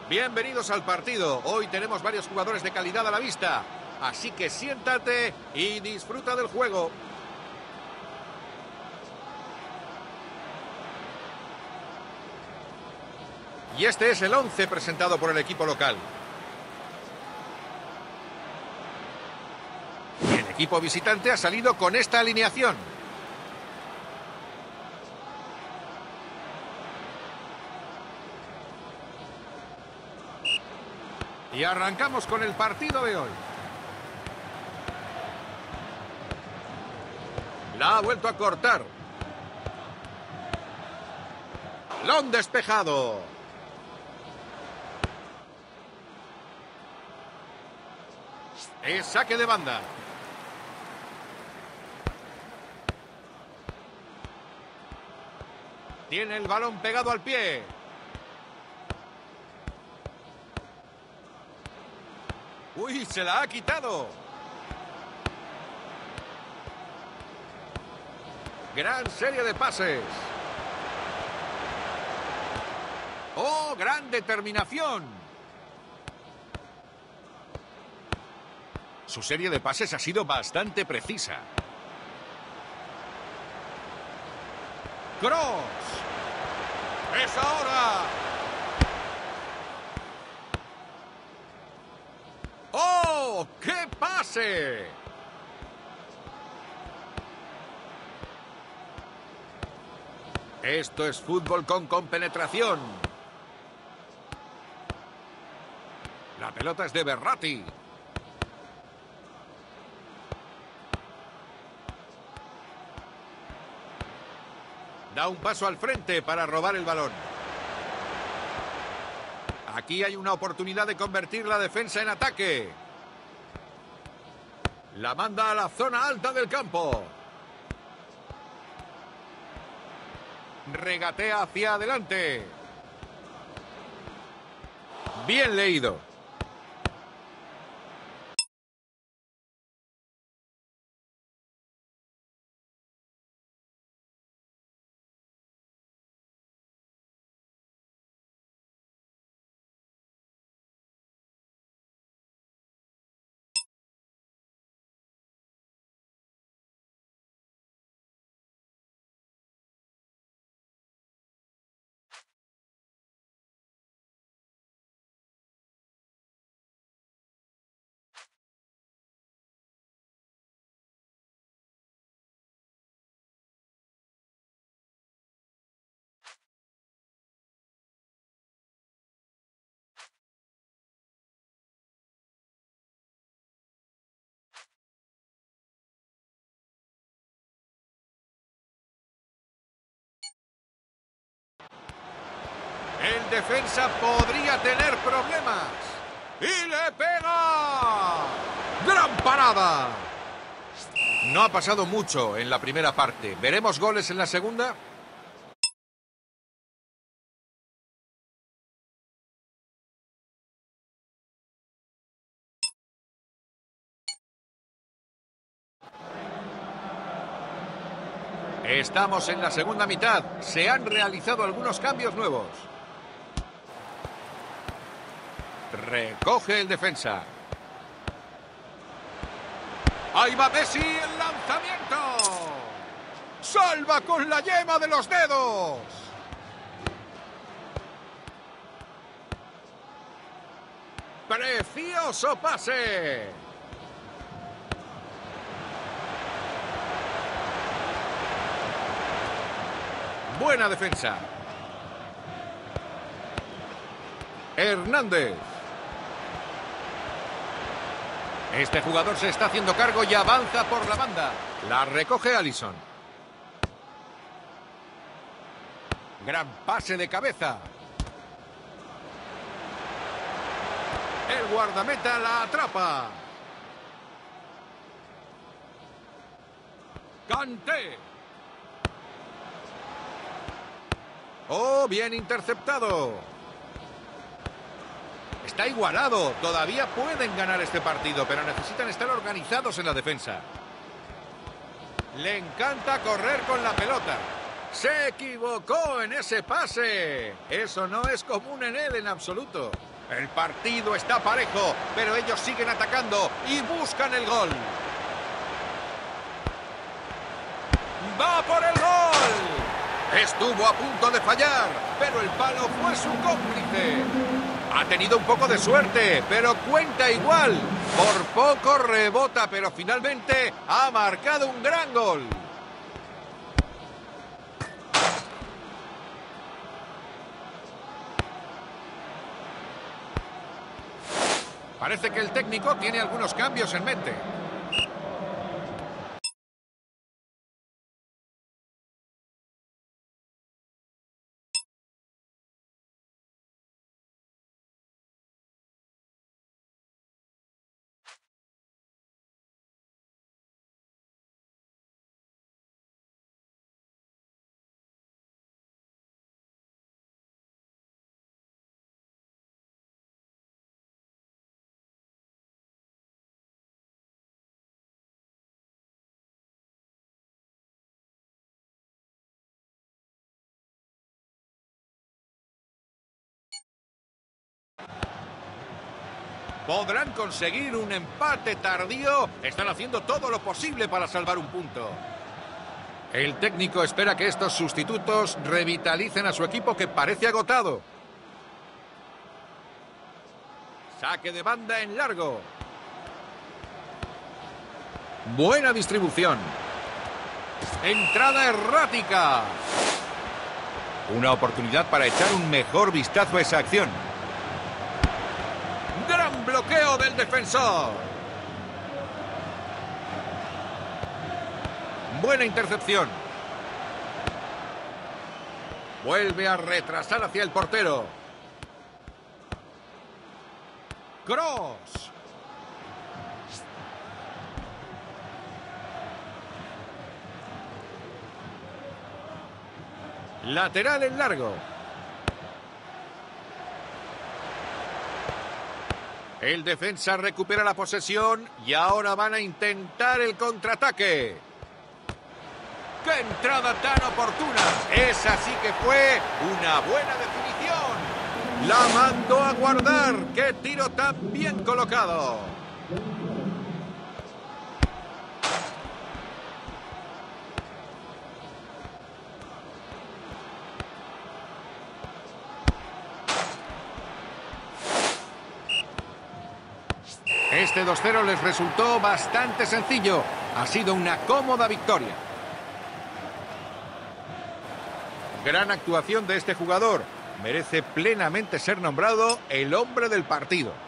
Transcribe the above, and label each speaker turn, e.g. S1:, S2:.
S1: Bienvenidos al partido. Hoy tenemos varios jugadores de calidad a la vista. Así que siéntate y disfruta del juego. Y este es el 11 presentado por el equipo local. Y el equipo visitante ha salido con esta alineación. Y arrancamos con el partido de hoy. La ha vuelto a cortar. Balón despejado. Es saque de banda. Tiene el balón pegado al pie. ¡Uy, se la ha quitado! Gran serie de pases. ¡Oh, gran determinación! Su serie de pases ha sido bastante precisa. ¡Cross! ¡Es ahora! ¡Oh, qué pase! Esto es fútbol con compenetración. La pelota es de Verratti. Da un paso al frente para robar el balón. Aquí hay una oportunidad de convertir la defensa en ataque. La manda a la zona alta del campo. Regatea hacia adelante. Bien leído. El defensa podría tener problemas. ¡Y le pega! ¡Gran parada! No ha pasado mucho en la primera parte. ¿Veremos goles en la segunda? Estamos en la segunda mitad. Se han realizado algunos cambios nuevos. Recoge el defensa. ¡Ahí va Messi! ¡El lanzamiento! ¡Salva con la yema de los dedos! ¡Precioso pase! Buena defensa. Hernández. Este jugador se está haciendo cargo y avanza por la banda. La recoge Alisson. Gran pase de cabeza. El guardameta la atrapa. Kanté. Oh, bien interceptado. Está igualado. Todavía pueden ganar este partido, pero necesitan estar organizados en la defensa. Le encanta correr con la pelota. Se equivocó en ese pase. Eso no es común en él en absoluto. El partido está parejo, pero ellos siguen atacando y buscan el gol. ¡Va por el gol! Estuvo a punto de fallar, pero el palo fue su cómplice. Ha tenido un poco de suerte, pero cuenta igual. Por poco rebota, pero finalmente ha marcado un gran gol. Parece que el técnico tiene algunos cambios en mente. ¿Podrán conseguir un empate tardío? Están haciendo todo lo posible para salvar un punto. El técnico espera que estos sustitutos revitalicen a su equipo que parece agotado. Saque de banda en largo. Buena distribución. Entrada errática. Una oportunidad para echar un mejor vistazo a esa acción. ¡Gran bloqueo del defensor! Buena intercepción. Vuelve a retrasar hacia el portero. Cross. Lateral en largo. El defensa recupera la posesión y ahora van a intentar el contraataque. ¡Qué entrada tan oportuna! Esa sí que fue una buena definición. La mandó a guardar. ¡Qué tiro tan bien colocado! Este 2-0 les resultó bastante sencillo. Ha sido una cómoda victoria. Gran actuación de este jugador. Merece plenamente ser nombrado el hombre del partido.